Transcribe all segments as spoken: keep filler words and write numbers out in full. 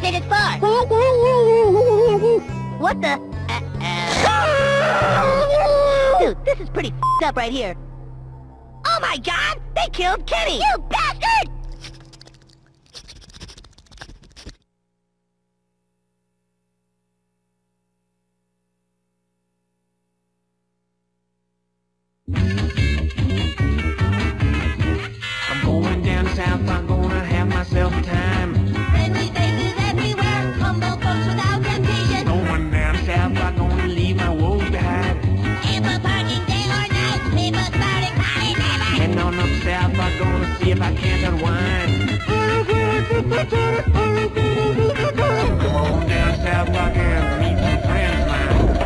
made it far. What the? Uh, uh... Dude, this is pretty f***ed up right here. Oh my god! They killed Kenny! You bastard! I'm going down south, I'm gonna have myself a time. Friendly faces everywhere, humble folks without temptation. Going down south, I'm gonna leave my woes behind. Ample parking day or night, people spouting high never. Heading on up south, I'm gonna see if I can't unwind. Come on down south, I can meet some friends of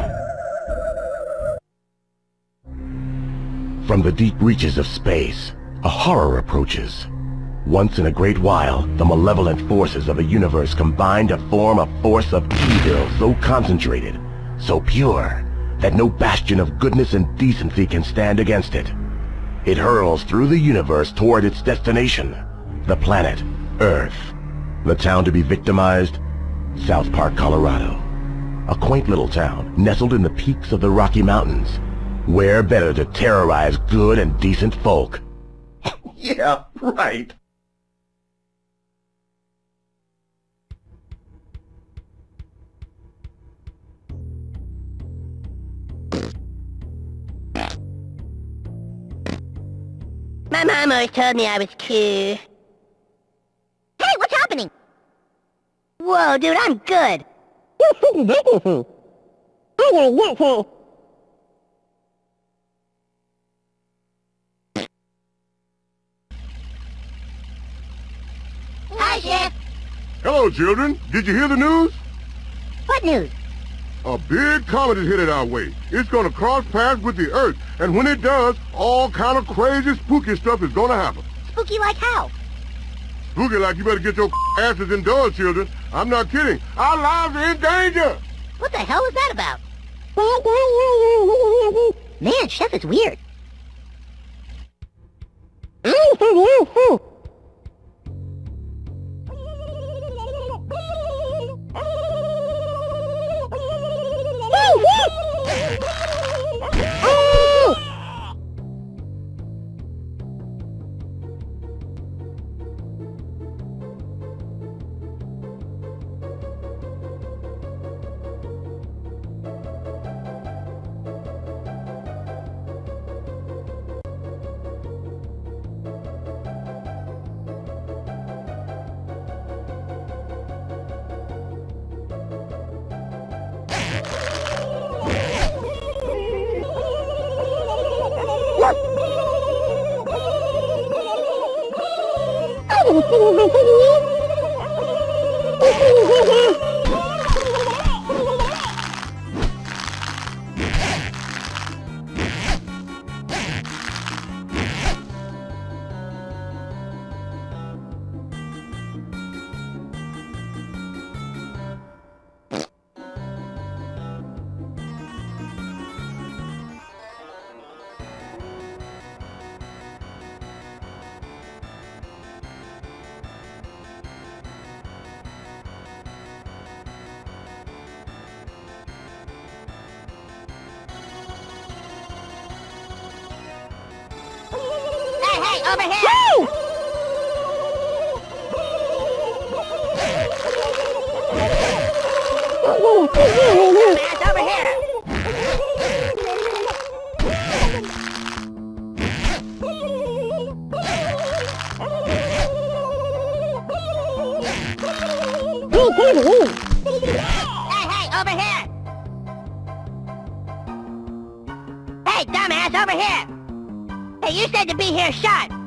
mine. From the deep reaches of space, a horror approaches. Once in a great while, the malevolent forces of a universe combine to form a force of evil so concentrated, so pure, that no bastion of goodness and decency can stand against it. It hurls through the universe toward its destination, the planet Earth. The town to be victimized? South Park, Colorado. A quaint little town nestled in the peaks of the Rocky Mountains. Where better to terrorize good and decent folk? Yeah, right. My mom always told me I was cute. Hey, what's happening? Whoa, dude, I'm good. Hi, Chef. Hello, children. Did you hear the news? What news? A big comet is headed our way. It's gonna cross paths with the Earth, and when it does, all kind of crazy, spooky stuff is gonna happen. Spooky like how? Spooky like you better get your asses indoors, children. I'm not kidding. Our lives are in danger. What the hell is that about? Man, Chef is weird. Hey, over here! Woo! Dumbass, over here! Hey, hey, over here! Hey, dumbass, over here! Hey, you said to be here sharp!